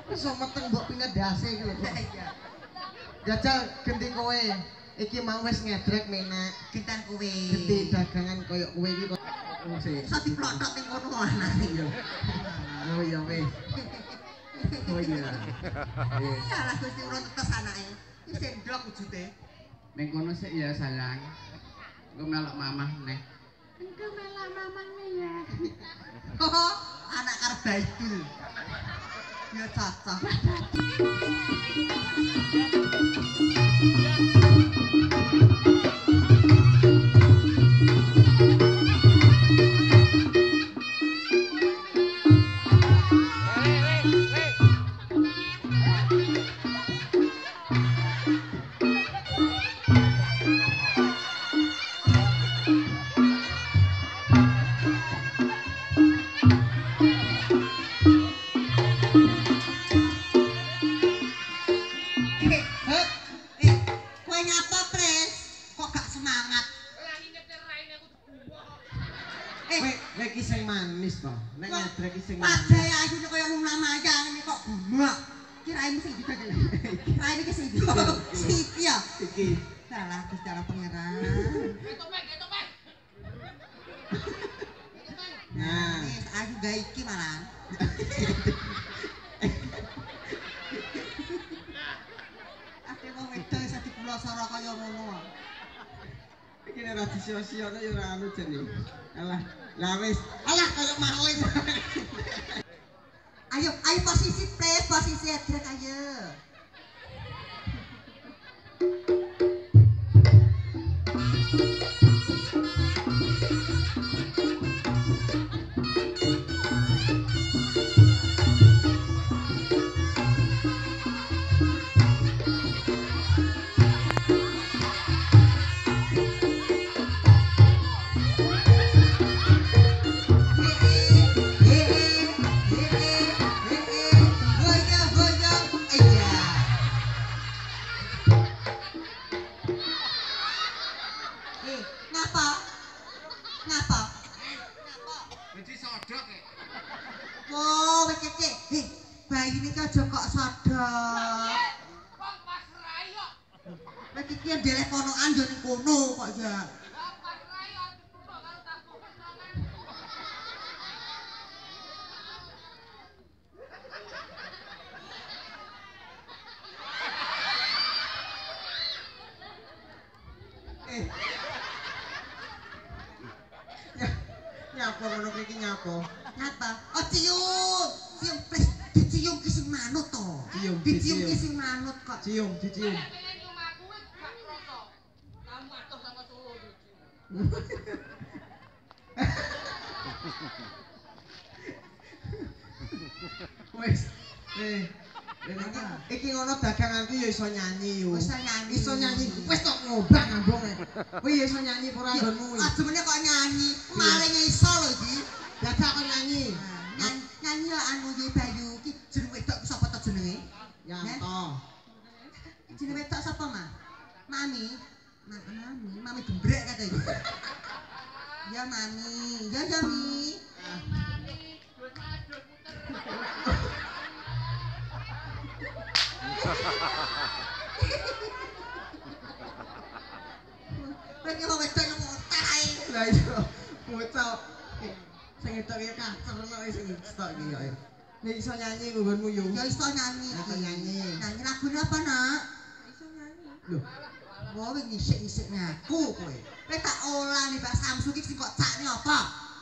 Iso meteng mbok pinedase iki lho. Iya. Jajal gendhi kowe. Iki mau wis ngedrek menak. Gentan kowe. Gendhi dagangan koyo kowe iki kok. Iso diplothok ning kono anane ya. Oh iya wis. Oh iya. Salah Gusti urun tetes anake. Iki sendok wujude. Ning kono sik ya sayang. Engko melok mamah neh. Engko melok mamane ya. Oh, anak karo Baidul. Ya cocok. Sio-sione yo ora anu jane. Alah, lah wis. Alah koyo maling. Ayo posisi please, posisi adrek ayo. Nyapa ngono iki nyapa? Nyapa? Oh cium. Cium please. Dicium ki sing manut to. Cium, dicium ki sing manut kok. Cium, dicium. Wes. Iki ngono daganganku ya iso nyanyi yo. Iso nyanyi. Iso nyanyi. Wis tok ngobang ambung. Kowe ya iso nyanyi ora nggonmu. Ah jemene kok nyanyi. Malinge iso lho iki. Dadak kok nyanyi. Nyanyi yo anu iki Bayu iki jeneng wedok sapa to jenenge? Yanto. Jeneng wedok sapa, Mas? Mami. Mami gembrek kate iki. Ya Mami, ya Mi. Pengen mau wedok yang motor ae. Lah iya, bocah sing wedok iki kacer nek sing stok iki ya. Nek iso nyanyi nggonmu yo. Ya iso nyanyi. Iso nyanyi. Nyanyi lagune apa, Nak? Iso nyanyi. Lho. Wah, wis ngisik-ngisik ngaku kowe. Kowe tak olah nih Pak Samsu iki sing kok cakne apa?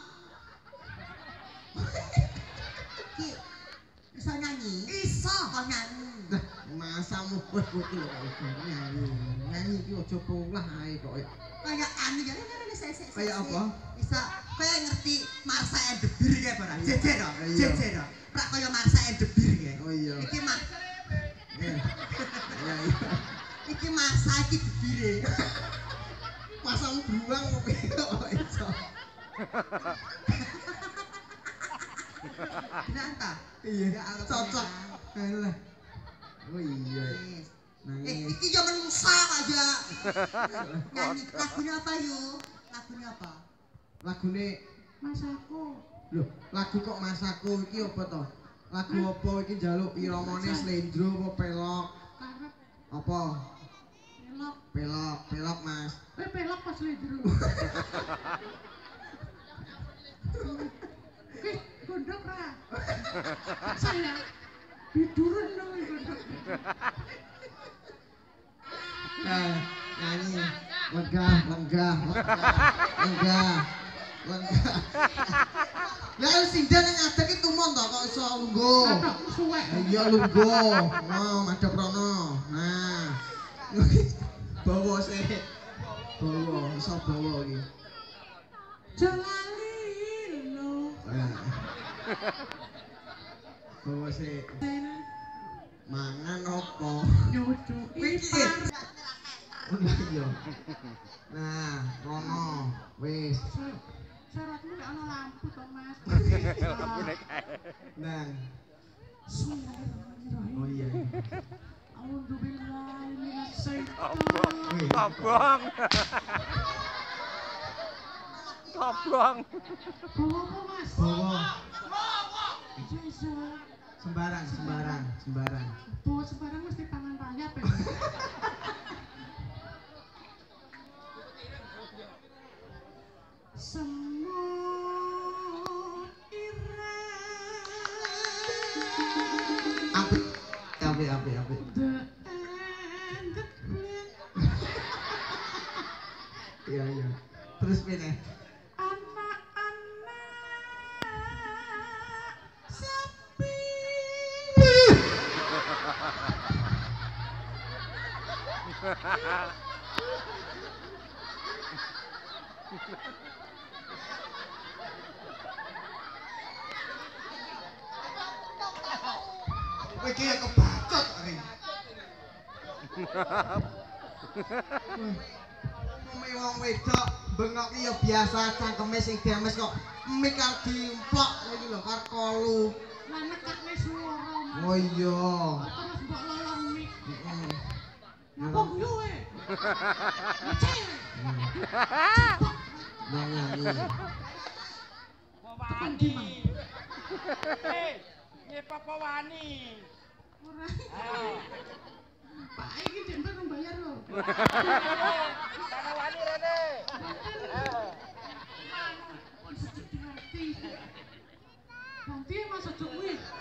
Ki iso nyanyi? Iso kok nyanyi. Lah, masamu wis kuwi nyanyi. Nyanyi iki aja polah ae kok. Kaya anu ya, sik. Kaya apa? Bisa kaya ngerti Marsa and the Beer kae ora? Jejer to? Jejer to. Prak kaya Marsa and the Beer kae. Oh iya. Iki mah. Iya. Iki Marsa iki debire. Masamu beruang kowe kok iso. Kenapa? Iya, cocok. Alah. Oh iya. Nangis. Iki yo menungsa aja. Nyanyi lagunya apa yuk? Lagunya apa? Lagune Masaku. Loh, lagu kok Masaku iki apa to? Lagu apa iki njaluk iramane slendro apa pelok? Karep Apa? pelok. Pelok Mas. Pelok pas slendro. Gondok ra. Saya biduran dong gondok. Nah, nyanyi lenggah. Lah sing dene ngadeg iki tumon to kok iso lungguh. Adokmu suwek. Iya lungguh. Nah, madhep rono. Nah. Bawa sik. Bawa, iso bawa iki. Jalalilo. Bawa sik. Mangan opo? Nyucuki Pikir. par. Iya. Nah, rono. Wis. Syaratmu gak ana lampu to, Mas. Lampune kae. Nang. Bismillahirrahmanirrahim. Oh iya. A'udzu billahi minasyaitonir Wih. Kobong. Kobong. Bawa apa, Mas? Bawa. Iso. Sembarang. Bawa sembarang mesti pangan rayap ya. Semut ireng. Apik. The end the plan. Iya. Terus pene. Anak-anak sepi. Kowe iki ya kebacot ari. Ngomong wong wedok bengok iki ya biasa cangkeme sing demes kok mik karo diemplok iki lho karo kolu. Lah nekakne swara, Mas. Oh iya. Terus mbok lolong mik. Heeh. Apa guyu we? Cewek. Nyanyi. Tekan di Mang. Papa wani. Ora. Pak iki jek mbok bayar lho. Kana wani rene. Ganti Mas aja kuwi.